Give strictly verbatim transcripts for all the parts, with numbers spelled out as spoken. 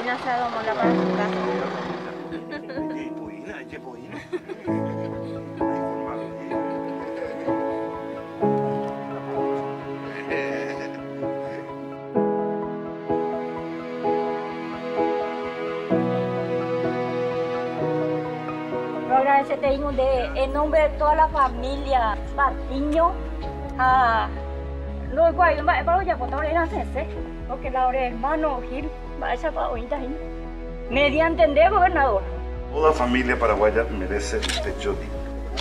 mañana se adomola para su casa. Lo agradecemos de, en nombre de toda la familia Patiño a los guayos, para ya contar eran cese, porque la hora hermano Gil, vaya para hoy también. Mediante entender, gobernador. Toda familia paraguaya merece un techo digno.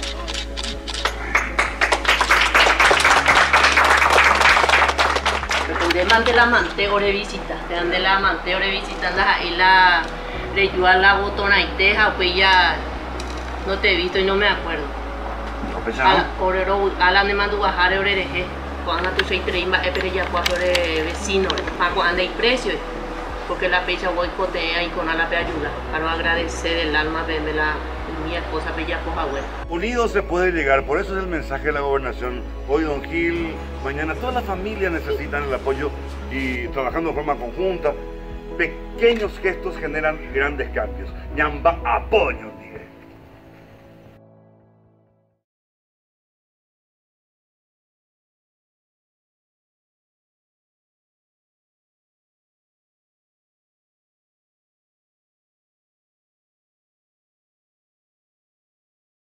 De la mante ore visita, de la mante ore visita, ahí la reyua la botona y teja, pues ya no te he visto y no me acuerdo. Orero ala ne mandu bajare orereje, cuando tú soy treimba e pero ya cuatro vecinos, para cuando hay precio, porque la fecha voy cote ahí con la pe ayuda, para agradecer el alma de la mi esposa bella coja buena. Unidos se puede llegar, por eso es el mensaje de la gobernación. Hoy Don Gil, mañana toda la familia necesitan el apoyo y trabajando de forma conjunta. Pequeños gestos generan grandes cambios. Ñamba apoyo.